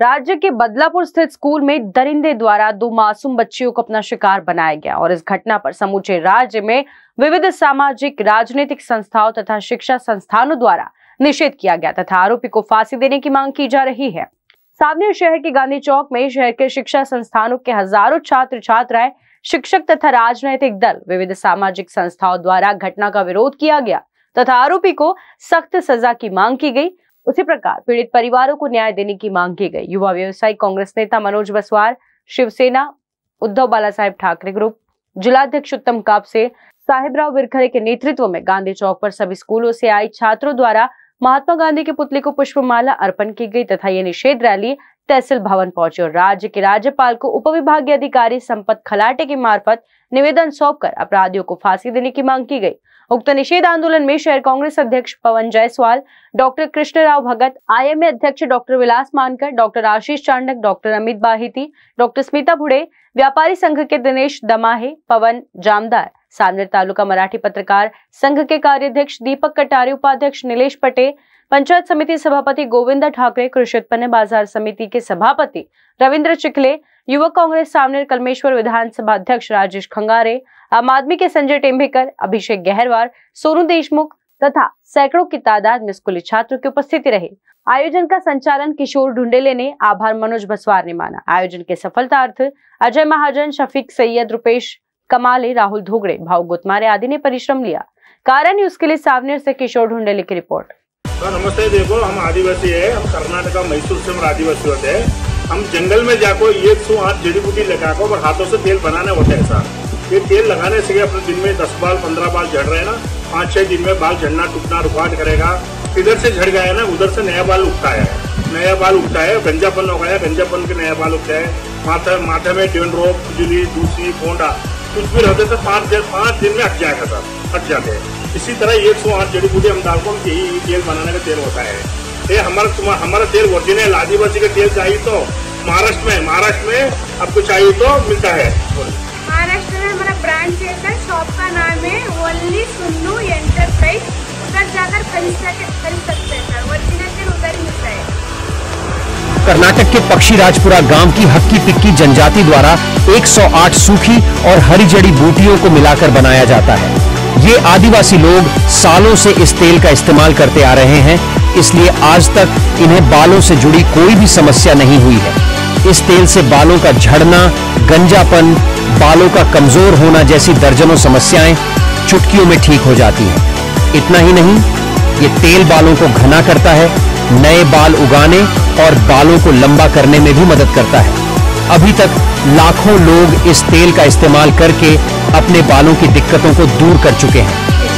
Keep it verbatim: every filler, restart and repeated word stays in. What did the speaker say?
राज्य के बदलापुर स्थित स्कूल में दरिंदे द्वारा दो मासूम बच्चियों को अपना शिकार बनाया गया और इस घटना पर समूचे राज्य में विविध सामाजिक, राजनीतिक संस्थाओं तथा शिक्षा संस्थानों द्वारा निषेध किया गया तथा आरोपी को फांसी देने की मांग की जा रही है। सावनेर शहर के गांधी चौक में शहर के शिक्षा संस्थानों के हजारों छात्र छात्राएं, शिक्षक तथा राजनीतिक दल, विविध सामाजिक संस्थाओं द्वारा घटना का विरोध किया गया तथा आरोपी को सख्त सजा की मांग की गई। उसी प्रकार पीड़ित परिवारों को न्याय देने की मांग की गई। युवा व्यवसायी कांग्रेस नेता मनोज बसवार, शिवसेना उद्धव बालासाहेब ठाकरे ग्रुप जिलाध्यक्ष उत्तम कापसे, साहेबराव विरखरे के नेतृत्व में गांधी चौक पर सभी स्कूलों से आई छात्रों द्वारा महात्मा गांधी के पुतले को पुष्पमाला अर्पण की गई तथा ये निषेध रैली तहसील भवन पहुंची और राज्य के राज्यपाल को उपविभागीय अधिकारी संपत खलाटे के मार्फत निवेदन सौंपकर अपराधियों को फांसी देने की मांग की गई। उक्त निषेध आंदोलन में शहर कांग्रेस अध्यक्ष पवन जायसवाल, डॉक्टर कृष्णराव भगत, आईएमए अध्यक्ष doctor Vilas Mankar, doctor Ashish Chandak, doctor Amit Bahiti, doctor Smita Bhude, व्यापारी संघ के दिनेश दमाहे, पवन जामदार, सावनेर तालुका मराठी पत्रकार संघ के कार्याध्यक्ष दीपक कटारे, उपाध्यक्ष नीलेश पटेल, पंचायत समिति सभापति गोविंदा ठाकरे, कृषि उत्पन्न बाजार समिति के सभापति रविंद्र चिखले, युवक कांग्रेस सावनेर कलमेश्वर विधानसभा अध्यक्ष राजेश खंगारे, आम आदमी के संजय टेम्भेकर, अभिषेक गहरवार, सोनू देशमुख तथा सैकड़ों की तादाद में स्कूली छात्रों की उपस्थिति रही। आयोजन का संचालन किशोर ढुंडेले ने, आभार मनोज बसवार ने माना। आयोजन के सफलता अर्थ अजय महाजन, शफीक सैयद, रुपेश कमाले, राहुल धोगड़े, भाव गुतमारे आदि ने परिश्रम लिया। कारण न्यूज के लिए सावनेर से किशोर ढुंडेले की रिपोर्ट। नमस्ते, देखो हम आदिवासी है, हम कर्नाटका मैसूर से हम आदिवासी होते हैं। हम जंगल में जाको एक सौ आठ जड़ी बूटी लगाकर और हाथों से तेल बनाने होते हैं सर। ये तेल लगाने से अपने दिन में दस बाल पंद्रह बाल झड़ रहे हैं ना, पाँच छह दिन में बाल झड़ना टूटना रुकावट करेगा। इधर से झड़ गया है ना, उधर से नया बाल उगता है, नया बाल उगता है, गंजापन हो गया, गंजापन के नया बाल उगता है। माथा माथे में डेंड्रोफ, खुजली, दूसरी, फोंडा कुछ भी रहते थे पाँच दिन पाँच दिन में हट जाएगा सर, हट जाते हैं। इसी तरह एक सौ आठ जड़ी बूटी हम डाल को यही तेल बनाने का तेल होता है। ये हमारा हमारा तेल ओरिजिनल आदिवासी का तेल चाहिए तो महाराष्ट्र में महाराष्ट्र में आपको चाहिए तो मिलता है। महाराष्ट्र में हमारा ब्रांच है, शॉप का नाम है ओनली सुन्नू एंटरप्राइज। उधर जाकर खरीद खरीद सकते हैं सर, ओरिजिनल तेल उधर ही मिलता है। कर्नाटक के पक्षीराजपुरा गांव की हक्की पिक्की जनजाति द्वारा एक सौ आठ सूखी और हरी जड़ी बूटियों को मिलाकर बनाया जाता है। ये आदिवासी लोग सालों से इस तेल का इस्तेमाल करते आ रहे हैं, इसलिए आज तक इन्हें बालों से जुड़ी कोई भी समस्या नहीं हुई है। इस तेल से बालों का झड़ना, गंजापन, बालों का कमजोर होना जैसी दर्जनों समस्याएं चुटकियों में ठीक हो जाती हैं। इतना ही नहीं, ये तेल बालों को घना करता है, नए बाल उगाने और बालों को लंबा करने में भी मदद करता है। अभी तक लाखों लोग इस तेल का इस्तेमाल करके अपने बालों की दिक्कतों को दूर कर चुके हैं।